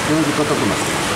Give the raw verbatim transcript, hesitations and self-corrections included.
同じ硬くなってる。